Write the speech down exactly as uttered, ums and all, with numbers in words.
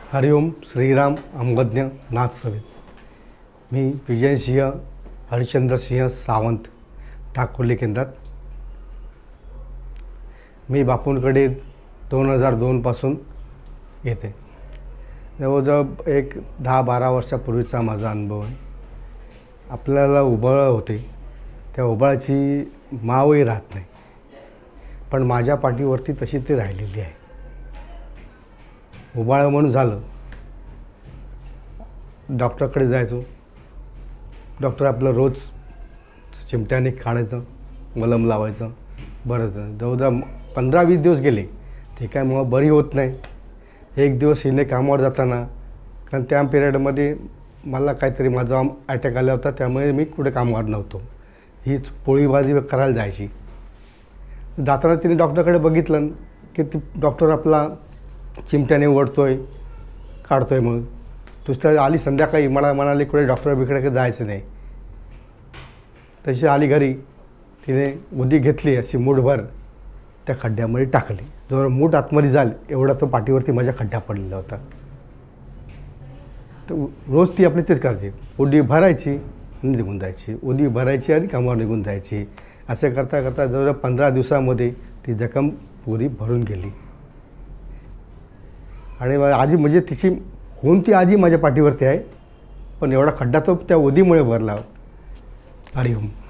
हरिओम श्रीराम अंगज्ञ नाथ सवेत. मी विजयसिंह हरिश्चंद्रसिंह सावंत टाकोली केंद्रात. मी बापूंकडे दोन हजार दोनपासून येते. जवळजवळ एक दहा बारा वर्षापूर्वीचा माझा अनुभव आहे. आपल्याला उबळ होते, त्या उबळाची मावही राहत नाही, पण माझ्या पाठीवरती तशी ती राहिलेली आहे. उबाळ म्हणून झालं, डॉक्टरकडे जायचो. डॉक्टर आपलं रोज चिमट्याने काढायचं, मलम लावायचं. बरंच जवळजवळ पंधरा वीस दिवस गेले, ते काय मग बरी होत नाही. एक दिवस हिने कामावर जाताना, कारण त्या पिरियडमध्ये मला काहीतरी माझा अटॅक आला होता, त्यामुळे मी कुठे कामावर नव्हतो. हीच पोळी भाजी करायला जायची. जाताना तिने डॉक्टरकडे बघितलं की ती डॉक्टर आपला चिमट्याने ओढतोय, काढतोय. मग दुसऱ्या आली संध्याकाळी, मला म्हणाली कुठे डॉक्टर बिकडे जायचं नाही. तशी आली घरी, तिने उदी घेतली अशी मूठभर त्या खड्ड्यामध्ये टाकली. जवळ मूठ आतमध्ये जाल एवढा तो पाठीवरती माझ्या खड्डा पडलेला होता. तर रोज ती आपली तेच करायची, उडी भरायची आणि निघून जायची, उदी भरायची आणि कामावर निघून जायची. असं करता करता जवळजवळ पंधरा दिवसामध्ये ती जखम पुरी भरून गेली. आणि आजी म्हणजे तिची होऊन ती आजी माझ्या पाठीवरती आहे, पण एवढा खड्डा तो त्या उदीमुळे भरला. हरिओम.